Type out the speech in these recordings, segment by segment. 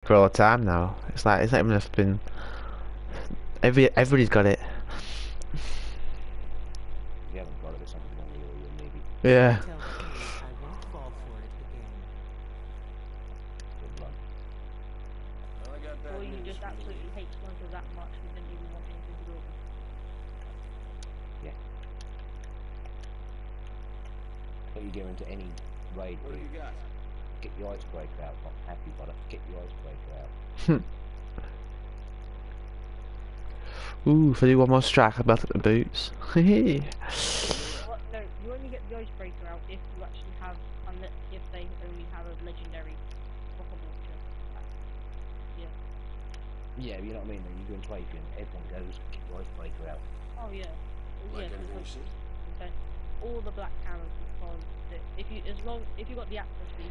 for all the time now. It's like it's not even just been everybody's got it. If you haven't got it, there's something wrong with you or you're maybe Yeah. Tell Kay I won't fall for it again. good luck. Well, I got bad Or you news just for absolutely hate Splinter that much you didn't even want anything to do with him. Yeah. But you go into any raid, What have you got? get your icebreaker out. Not happy, but get your icebreaker out. Ooh, if I do one more strike, I'm about to the boots. Hehe. Well, no, you only get the icebreaker out if you actually have, if they only have a legendary rocket launcher. Yeah. Yeah, you know what I mean? You go and play and everyone goes, get your icebreaker out. Oh yeah. Like Yeah, everything you see? okay. All the black cameras because if you got the access fee,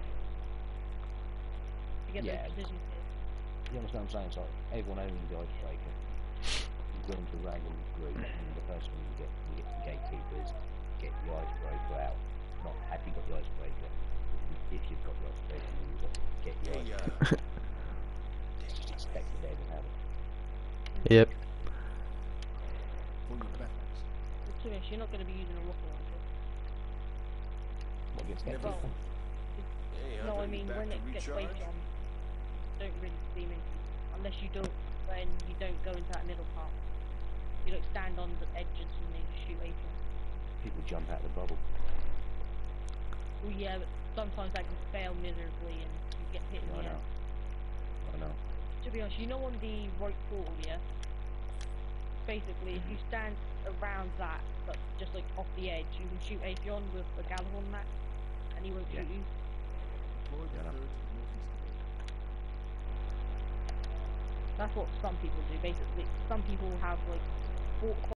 you get Yeah. those precision hits. You understand what I'm saying? So everyone owning the icebreaker. You go into a random group and the first one you get the gatekeepers, get your icebreaker out. Not have you got the icebreaker. If you've got the icebreaker, you get your Hey, icebreaker. It's just expected they will have it. Yep. pull your weapons. But to be honest, you're not going to be using a rocket launcher. What gets Never gatekeeper? Well, Hey, no, I'll I be mean back when to it gets recharge. waged on, don't really seem into unless you don't go into that middle part. You don't stand on the edges and then shoot April. People jump out of the bubble. Well, yeah, but sometimes that can fail miserably and you get hit in I the know. end. I know. To be honest, you know on the rope portal, yeah? Basically, if you stand around that, but just like off the edge, you can shoot Atheon with a Galahorn max, and he won't Yeah. shoot you. Deploy the Yeah, I know. third to the northeast gate. That's what some people do, basically. Some people have like